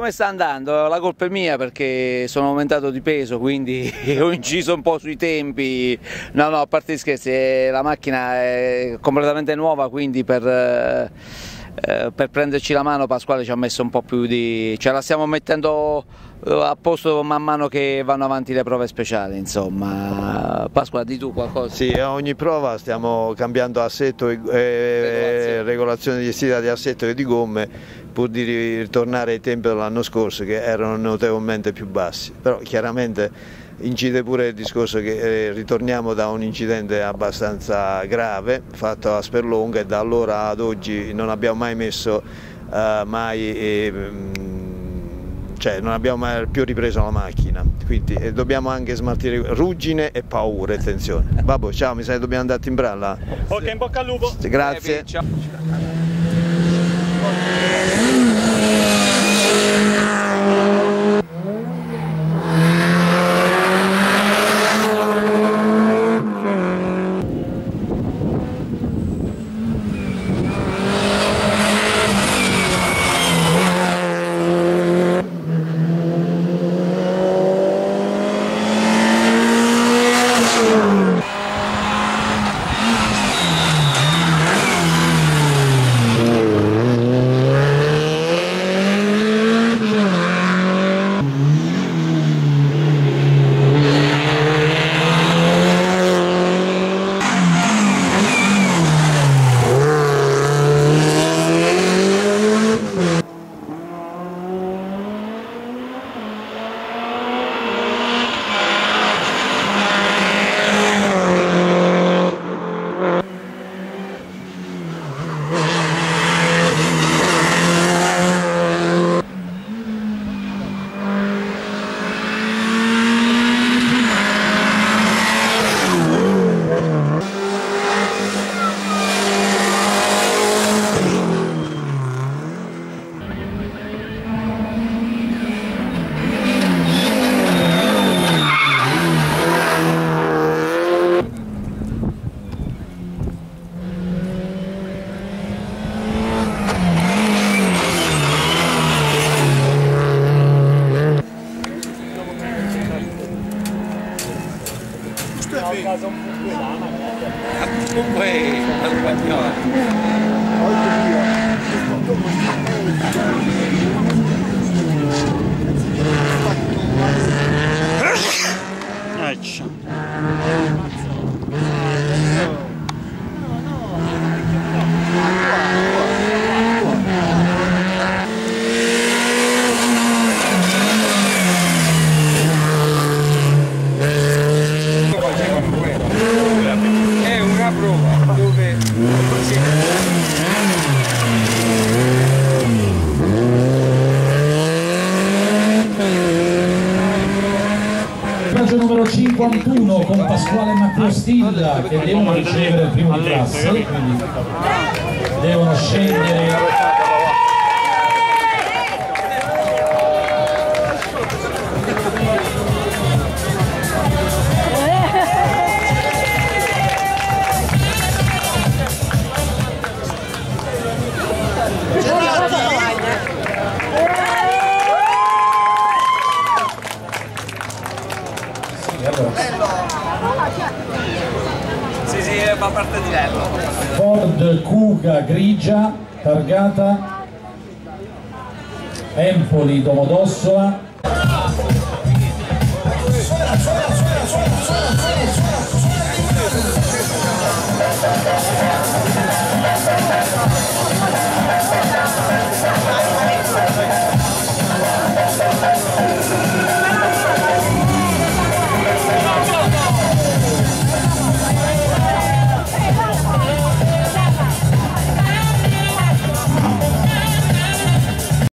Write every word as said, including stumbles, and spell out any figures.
come sta andando? La colpa è mia perché sono aumentato di peso, quindi ho inciso un po' sui tempi. No, no, a parte gli scherzi, la macchina è completamente nuova, quindi per, eh, per prenderci la mano Pasquale ci ha messo un po' più di... cioè la stiamo mettendo a posto man mano che vanno avanti le prove speciali, insomma. Pasquale, di tu qualcosa? Sì, a ogni prova stiamo cambiando assetto e eh, regolazione di stile di assetto e di gomme, pur di ritornare ai tempi dell'anno scorso che erano notevolmente più bassi, però chiaramente incide pure il discorso che eh, ritorniamo da un incidente abbastanza grave fatto a Sperlonga e da allora ad oggi non abbiamo mai messo eh, mai eh, cioè non abbiamo mai più ripreso la macchina, quindi eh, dobbiamo anche smaltire ruggine e paure, attenzione. Babbo, ciao, mi sa che dobbiamo andare a timbrarla. Ok, in bocca al lupo. Grazie. Eh, ciao. Comunque la spagnola. È una prova dove Viaggio numero cinquantuno con Pasquale e Matteo Stilla che devono ricevere il primo di classe, quindi devono scendere. sì sì fa parte di lei. Ford Kuga grigia, targata Empoli Domodossola. Suona, suona, suona, suona, suona, suona, suona.